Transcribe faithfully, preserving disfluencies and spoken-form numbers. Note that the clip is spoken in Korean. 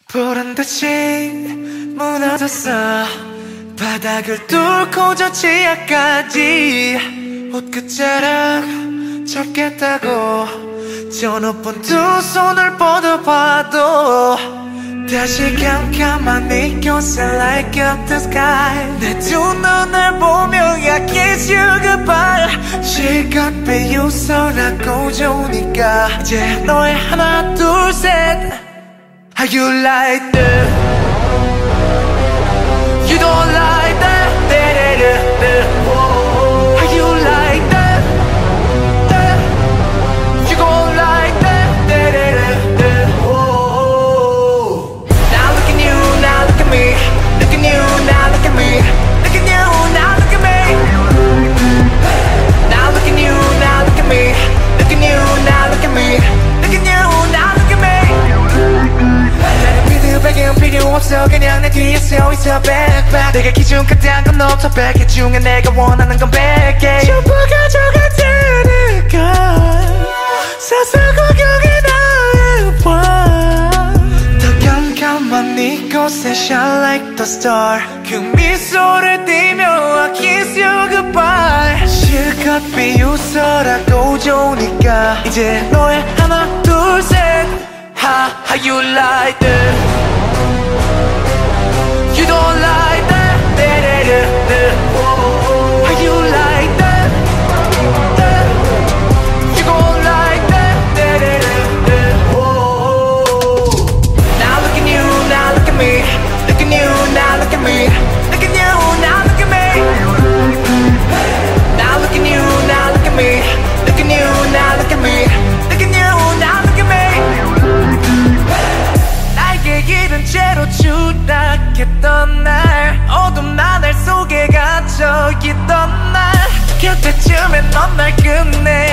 보란듯이 무너졌어. 바닥을 뚫고 저 지하까지 옷 끝자락 잡겠다고 저 높은 두 손을 뻗어봐도 다시 깜깜한 이곳에 like up the sky 내 두 눈을 보며 I kiss you goodbye 실컷 비웃어라고 좋으니까 이제 너의 하나 둘 셋 How you like that? You don't like that? How you like that? You gon' like that? Now look at you, now look at me. Look at you, now look at me. Look at you, now look at me. Now look at you, now look at me. Look at you, now look at me. Look at you, now look at me. 나는 피드백은 필요 없어 그냥 내 뒤에 서 있어 backpack 내가 기준 같은 건 없어 백 개 중에 내가 원하는 건 백 개 전부 가져가 되니까 사서 구경해 나해봐 더 깜깜한 이곳에 shine like the star 그 미소를 띠며 I kiss you goodbye 실컷 비웃어라고 좋으니까 이제 너의 하나 둘 셋 How, how you like that? You don't like that? How you like that? You gon' like that? Now look at you, now look at me. Look at you, now look at me. Look at you, now look at me. Now look at you, now look at me. Look at you, now look at me. Look at you, now look at me. 날개 잃은 채로 추락했던 날 어둠 나날 속에 갇혀 있던 날 그때쯤에 넌 날 끝내